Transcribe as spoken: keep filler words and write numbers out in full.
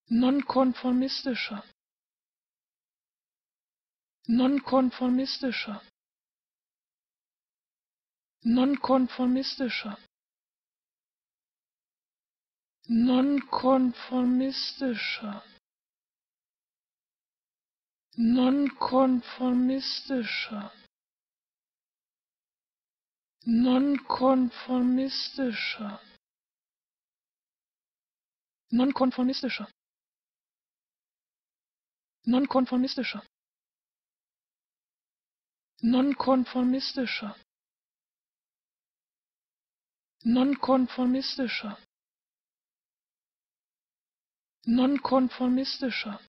nonkonformistischer, nonkonformistischer, nonkonformistischer, nonkonformistischer, nonkonformistischer, nonkonformistischer, nonkonformistischer, nonkonformistischer, nonkonformistischer, nonkonformistischer, nonkonformistischer,